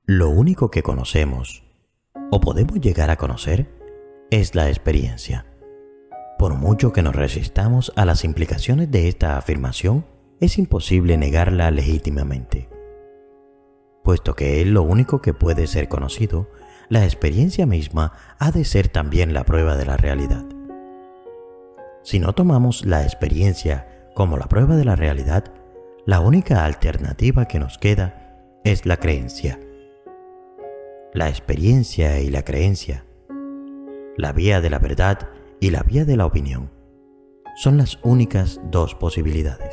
Lo único que conocemos, o podemos llegar a conocer, es la experiencia. Por mucho que nos resistamos a las implicaciones de esta afirmación, es imposible negarla legítimamente. Puesto que es lo único que puede ser conocido, la experiencia misma ha de ser también la prueba de la realidad. Si no tomamos la experiencia como la prueba de la realidad, la única alternativa que nos queda es la creencia. La experiencia y la creencia, la vía de la verdad y la vía de la opinión, son las únicas dos posibilidades.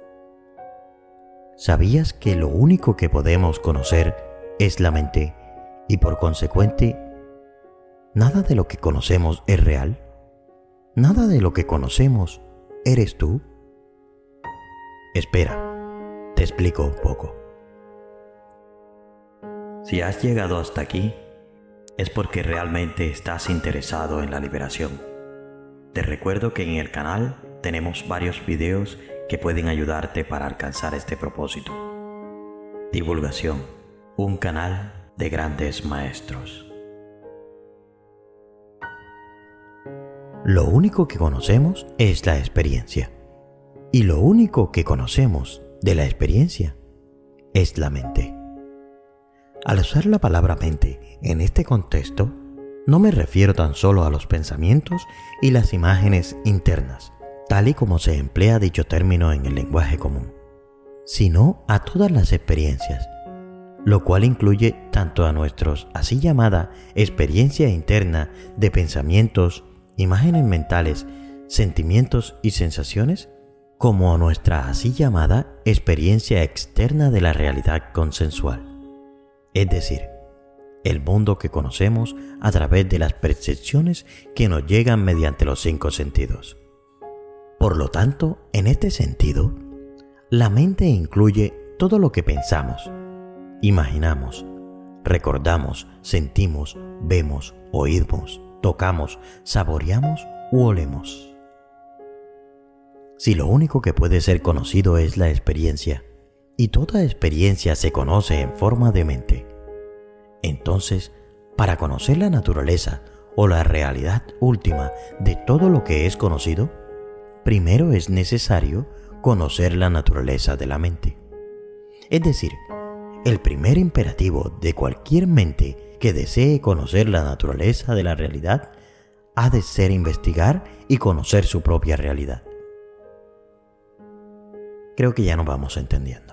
¿Sabías que lo único que podemos conocer es la mente y por consecuente, nada de lo que conocemos es real? ¿Nada de lo que conocemos eres tú? Espera, te explico un poco. Si has llegado hasta aquí, es porque realmente estás interesado en la liberación. Te recuerdo que en el canal tenemos varios videos que pueden ayudarte para alcanzar este propósito. Divulgación, un canal de grandes maestros. Lo único que conocemos es la experiencia. Y lo único que conocemos de la experiencia es la mente. Al usar la palabra mente en este contexto, no me refiero tan solo a los pensamientos y las imágenes internas, tal y como se emplea dicho término en el lenguaje común, sino a todas las experiencias, lo cual incluye tanto a nuestros así llamada experiencia interna de pensamientos, imágenes mentales, sentimientos y sensaciones, como a nuestra así llamada experiencia externa de la realidad consensual. Es decir, el mundo que conocemos a través de las percepciones que nos llegan mediante los 5 sentidos. Por lo tanto, en este sentido, la mente incluye todo lo que pensamos, imaginamos, recordamos, sentimos, vemos, oímos, tocamos, saboreamos u olemos. Si lo único que puede ser conocido es la experiencia, y toda experiencia se conoce en forma de mente, entonces, para conocer la naturaleza o la realidad última de todo lo que es conocido, primero es necesario conocer la naturaleza de la mente. Es decir, el primer imperativo de cualquier mente que desee conocer la naturaleza de la realidad ha de ser investigar y conocer su propia realidad. Creo que ya nos vamos entendiendo.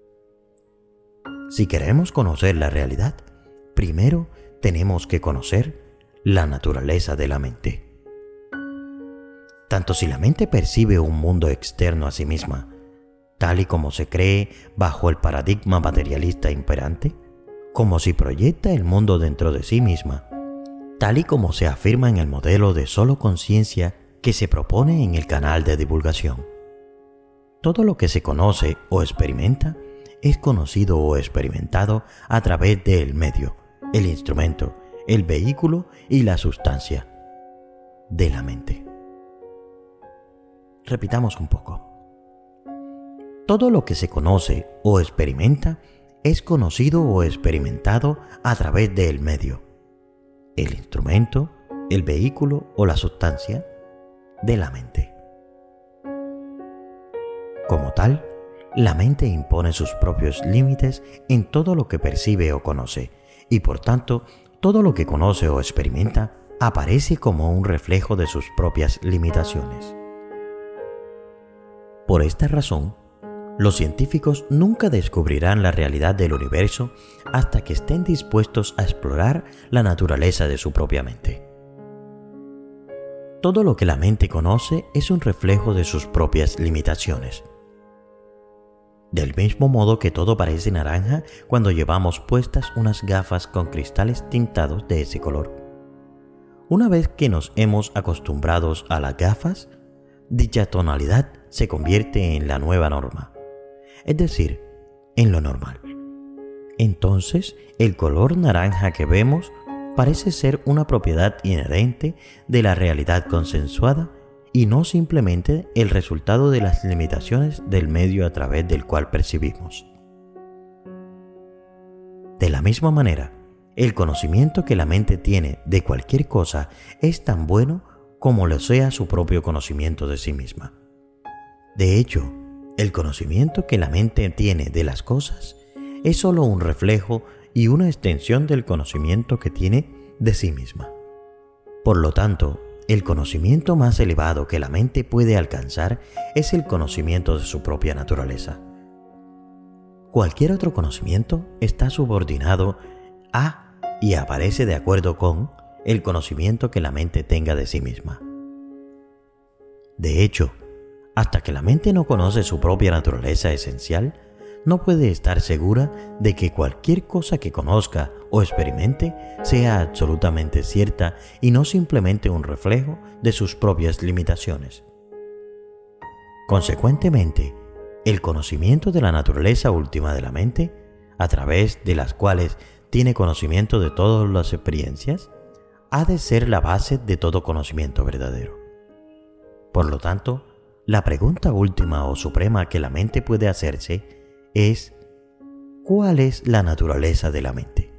Si queremos conocer la realidad, primero tenemos que conocer la naturaleza de la mente. Tanto si la mente percibe un mundo externo a sí misma, tal y como se cree bajo el paradigma materialista imperante, como si proyecta el mundo dentro de sí misma, tal y como se afirma en el modelo de solo conciencia que se propone en el canal de divulgación. Todo lo que se conoce o experimenta es conocido o experimentado a través del medio, el instrumento, el vehículo y la sustancia de la mente. Repitamos un poco. Todo lo que se conoce o experimenta es conocido o experimentado a través del medio, el instrumento, el vehículo o la sustancia de la mente. Como tal, la mente impone sus propios límites en todo lo que percibe o conoce, y por tanto, todo lo que conoce o experimenta aparece como un reflejo de sus propias limitaciones. Por esta razón, los científicos nunca descubrirán la realidad del universo hasta que estén dispuestos a explorar la naturaleza de su propia mente. Todo lo que la mente conoce es un reflejo de sus propias limitaciones. Del mismo modo que todo parece naranja cuando llevamos puestas unas gafas con cristales tintados de ese color. Una vez que nos hemos acostumbrado a las gafas, dicha tonalidad se convierte en la nueva norma, es decir, en lo normal. Entonces, el color naranja que vemos parece ser una propiedad inherente de la realidad consensuada y no simplemente el resultado de las limitaciones del medio a través del cual percibimos. De la misma manera, el conocimiento que la mente tiene de cualquier cosa es tan bueno como lo sea su propio conocimiento de sí misma. De hecho, el conocimiento que la mente tiene de las cosas es solo un reflejo y una extensión del conocimiento que tiene de sí misma. Por lo tanto, el conocimiento más elevado que la mente puede alcanzar es el conocimiento de su propia naturaleza. Cualquier otro conocimiento está subordinado a y aparece de acuerdo con el conocimiento que la mente tenga de sí misma. De hecho, hasta que la mente no conoce su propia naturaleza esencial, no puede estar segura de que cualquier cosa que conozca o experimente sea absolutamente cierta y no simplemente un reflejo de sus propias limitaciones. Consecuentemente, el conocimiento de la naturaleza última de la mente, a través de las cuales tiene conocimiento de todas las experiencias, ha de ser la base de todo conocimiento verdadero. Por lo tanto, la pregunta última o suprema que la mente puede hacerse es: ¿cuál es la naturaleza de la mente?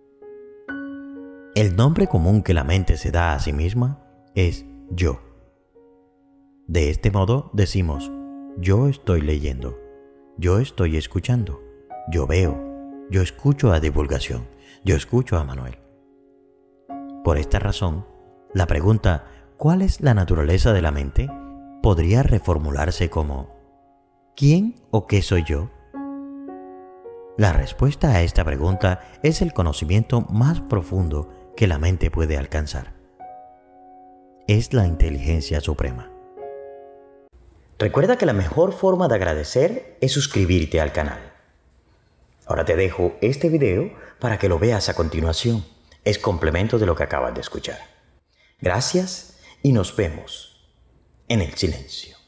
El nombre común que la mente se da a sí misma es yo. De este modo decimos: yo estoy leyendo, yo estoy escuchando, yo veo, yo escucho a divulgación, yo escucho a Manuel. Por esta razón, la pregunta ¿cuál es la naturaleza de la mente? Podría reformularse como ¿quién o qué soy yo? La respuesta a esta pregunta es el conocimiento más profundo que la mente puede alcanzar. Es la inteligencia suprema. Recuerda que la mejor forma de agradecer es suscribirte al canal. Ahora te dejo este video para que lo veas a continuación. Es complemento de lo que acabas de escuchar. Gracias y nos vemos en el silencio.